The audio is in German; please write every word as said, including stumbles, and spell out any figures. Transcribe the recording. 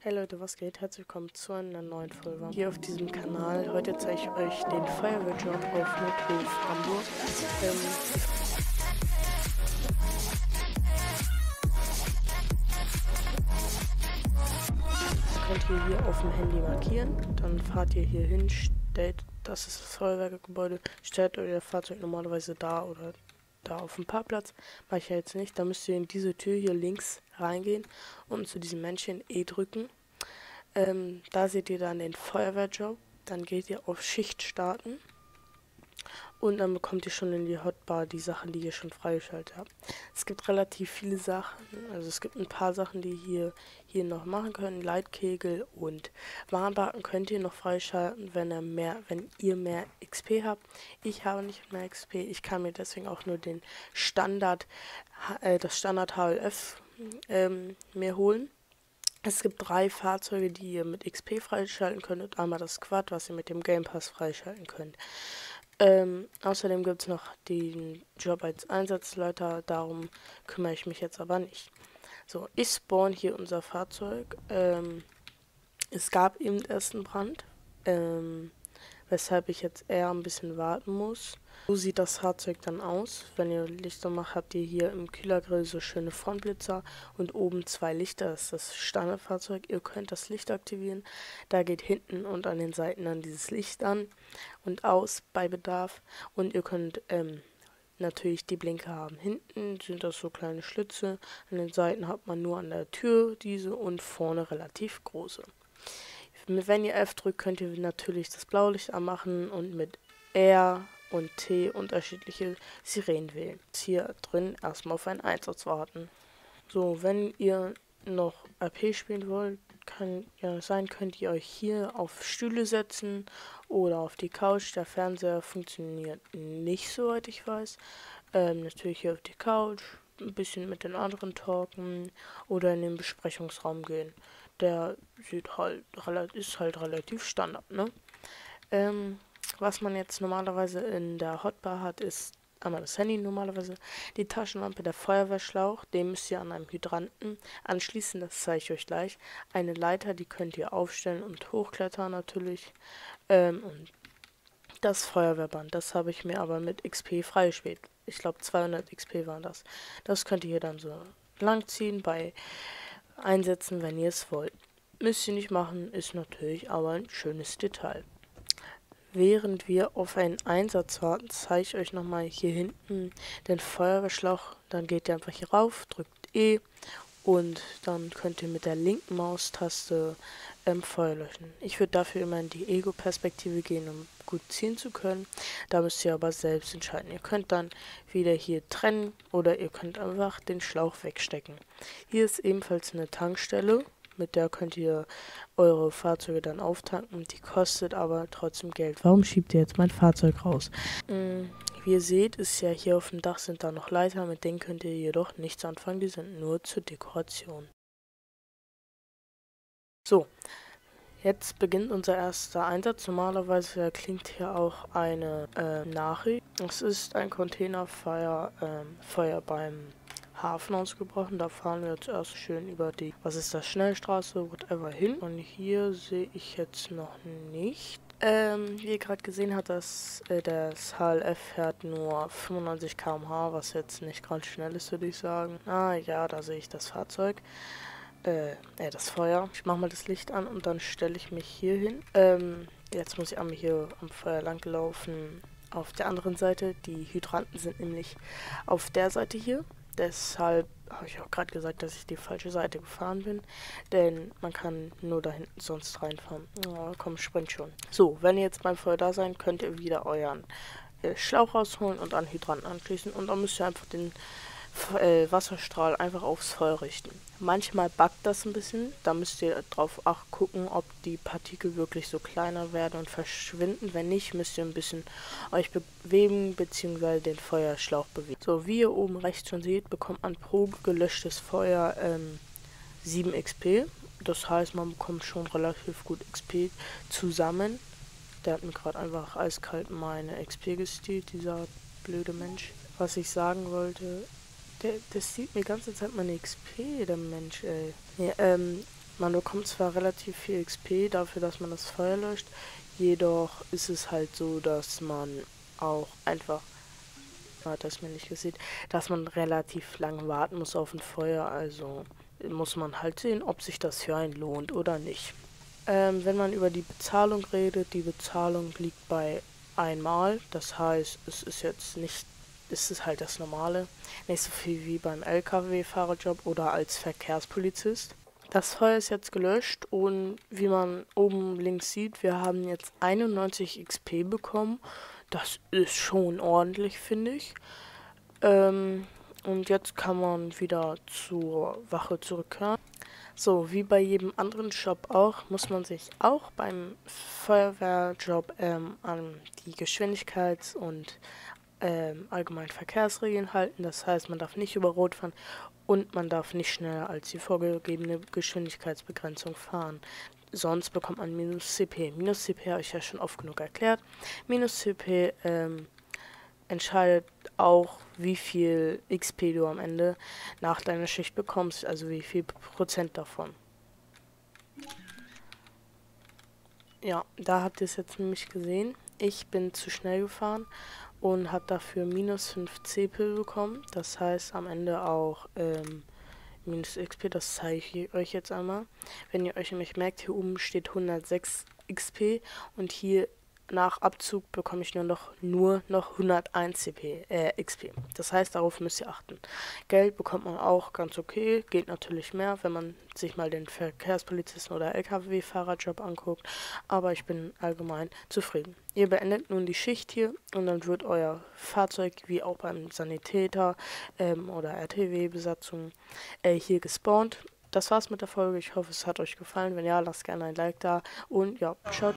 Hey Leute, was geht? Herzlich willkommen zu einer neuen Folge hier auf diesem Kanal. Heute zeige ich euch den Feuerwehrjob auf Notruf Hamburg. Ähm, könnt ihr hier auf dem Handy markieren, dann fahrt ihr hier hin, stellt, das ist das Feuerwehrgebäude, stellt euer Fahrzeug normalerweise da oder da auf dem Parkplatz. Mache ich ja jetzt nicht, da müsst ihr in diese Tür hier links reingehen und zu diesem Männchen E drücken. Ähm, da seht ihr dann den Feuerwehrjob, dann geht ihr auf Schicht starten und dann bekommt ihr schon in die Hotbar die Sachen, die ihr schon freigeschaltet habt. Es gibt relativ viele Sachen, also es gibt ein paar Sachen, die ihr hier noch machen könnt. Leitkegel und Warnbalken könnt ihr noch freischalten, wenn ihr mehr, wenn ihr mehr X P habt. Ich habe nicht mehr X P, ich kann mir deswegen auch nur den Standard, äh, das Standard H L F ähm, mir holen. Es gibt drei Fahrzeuge, die ihr mit X P freischalten könnt und einmal das Quad, was ihr mit dem Game Pass freischalten könnt. Ähm, außerdem gibt es noch den Job als Einsatzleiter, darum kümmere ich mich jetzt aber nicht. So, ich spawn hier unser Fahrzeug. Ähm, es gab eben erst einen Brand, ähm, weshalb ich jetzt eher ein bisschen warten muss. So sieht das Fahrzeug dann aus. Wenn ihr Lichter macht, habt ihr hier im Kühlergrill so schöne Frontblitzer und oben zwei Lichter. Das ist das Standardfahrzeug. Ihr könnt das Licht aktivieren. Da geht hinten und an den Seiten dann dieses Licht an und aus bei Bedarf. Und ihr könnt ähm, natürlich die Blinker haben. Hinten sind das so kleine Schlitze. An den Seiten hat man nur an der Tür diese und vorne relativ große. Wenn ihr F drückt, könnt ihr natürlich das Blaulicht anmachen und mit R und T unterschiedliche Sirenen wählen. Hier drin erstmal auf einen Einsatz warten. So, wenn ihr noch R P spielen wollt, kann ja sein, könnt ihr euch hier auf Stühle setzen oder auf die Couch. Der Fernseher funktioniert nicht, soweit ich weiß. Ähm, natürlich hier auf die Couch, ein bisschen mit den anderen talken oder in den Besprechungsraum gehen. Der sieht halt, ist halt relativ Standard, ne? Ähm, was man jetzt normalerweise in der Hotbar hat, ist einmal das Handy normalerweise, die Taschenlampe, der Feuerwehrschlauch, den müsst ihr an einem Hydranten anschließen, das zeige ich euch gleich. Eine Leiter, die könnt ihr aufstellen und hochklettern natürlich. Ähm, und das Feuerwehrband, das habe ich mir aber mit X P freigespielt. Ich glaube zweihundert X P waren das. Das könnt ihr hier dann so langziehen bei Einsätzen, wenn ihr es wollt. Müsst ihr nicht machen, ist natürlich aber ein schönes Detail. Während wir auf einen Einsatz warten, zeige ich euch nochmal hier hinten den Feuerwehrschlauch. Dann geht ihr einfach hier rauf, drückt E und dann könnt ihr mit der linken Maustaste ähm, Feuer löschen. Ich würde dafür immer in die Ego-Perspektive gehen, um gut ziehen zu können. Da müsst ihr aber selbst entscheiden. Ihr könnt dann wieder hier trennen oder ihr könnt einfach den Schlauch wegstecken. Hier ist ebenfalls eine Tankstelle. Mit der könnt ihr eure Fahrzeuge dann auftanken. Die kostet aber trotzdem Geld. Warum schiebt ihr jetzt mein Fahrzeug raus? Mm, wie ihr seht, ist ja hier auf dem Dach sind da noch Leiter. Mit denen könnt ihr jedoch nichts anfangen. Die sind nur zur Dekoration. So, jetzt beginnt unser erster Einsatz. Normalerweise klingt hier auch eine äh, Nachricht. Es ist ein Containerfeuer ähm, Feuer beim Hafen ausgebrochen. Da fahren wir jetzt erst schön über die, was ist das, Schnellstraße, whatever hin. Und hier sehe ich jetzt noch nicht. Ähm, wie ihr gerade gesehen habt, das, äh, das H L F fährt nur fünfundneunzig Kilometer pro Stunde, was jetzt nicht gerade schnell ist, würde ich sagen. Ah ja, da sehe ich das Fahrzeug. Äh, äh, das Feuer. Ich mache mal das Licht an und dann stelle ich mich hier hin. Ähm, jetzt muss ich einmal hier am Feuer lang laufen. Auf der anderen Seite, die Hydranten sind nämlich auf der Seite hier. Deshalb habe ich auch gerade gesagt, dass ich die falsche Seite gefahren bin. Denn man kann nur da hinten sonst reinfahren. Oh, komm, sprint schon. So, wenn ihr jetzt beim Feuer da seid, könnt ihr wieder euren äh, Schlauch rausholen und an Hydranten anschließen. Und dann müsst ihr einfach den äh, Wasserstrahl einfach aufs Feuer richten. Manchmal buggt das ein bisschen. Da müsst ihr drauf auch gucken, ob die Partikel wirklich so kleiner werden und verschwinden. Wenn nicht, müsst ihr ein bisschen euch bewegen bzw. den Feuerschlauch bewegen. So, wie ihr oben rechts schon seht, bekommt man pro gelöschtes Feuer ähm, sieben X P. Das heißt, man bekommt schon relativ gut X P zusammen. Der hat mir gerade einfach eiskalt meine X P gestealt, dieser blöde Mensch. Was ich sagen wollte, der, der sieht mir die ganze Zeit meine X P, der Mensch, ey. Nee, ähm, Man bekommt zwar relativ viel X P dafür, dass man das Feuer löscht, jedoch ist es halt so, dass man auch einfach, hat das mir nicht gesehen, dass man relativ lange warten muss auf ein Feuer, also muss man halt sehen, ob sich das für einen lohnt oder nicht. Ähm, wenn man über die Bezahlung redet, die Bezahlung liegt bei einmal, das heißt, es ist jetzt nicht, es ist halt das Normale, nicht so viel wie beim L K W-Fahrerjob oder als Verkehrspolizist. Das Feuer ist jetzt gelöscht und wie man oben links sieht, wir haben jetzt einundneunzig X P bekommen. Das ist schon ordentlich, finde ich. Ähm, und jetzt kann man wieder zur Wache zurückkehren. So, wie bei jedem anderen Job auch, muss man sich auch beim Feuerwehrjob ähm, an die Geschwindigkeits- und ähm, allgemeinen Verkehrsregeln halten. Das heißt, man darf nicht über Rot fahren und man darf nicht schneller als die vorgegebene Geschwindigkeitsbegrenzung fahren. Sonst bekommt man minus C P. Minus C P habe ich ja schon oft genug erklärt. Minus C P ähm, entscheidet auch, wie viel X P du am Ende nach deiner Schicht bekommst, also wie viel Prozent davon. Ja, da habt ihr es jetzt nämlich gesehen. Ich bin zu schnell gefahren und habe dafür minus fünf C P bekommen. Das heißt am Ende auch ähm, minus X P, das zeige ich euch jetzt einmal. Wenn ihr euch nämlich merkt, hier oben steht hundertsechs X P und hier nach Abzug bekomme ich nur noch, nur noch hunderteins C P, äh, X P. Das heißt, darauf müsst ihr achten. Geld bekommt man auch ganz okay, geht natürlich mehr, wenn man sich mal den Verkehrspolizisten oder L K W-Fahrerjob anguckt, aber ich bin allgemein zufrieden. Ihr beendet nun die Schicht hier und dann wird euer Fahrzeug, wie auch beim Sanitäter ähm, oder R T W-Besatzung, äh, hier gespawnt. Das war's mit der Folge. Ich hoffe, es hat euch gefallen. Wenn ja, lasst gerne ein Like da und ja, ciao.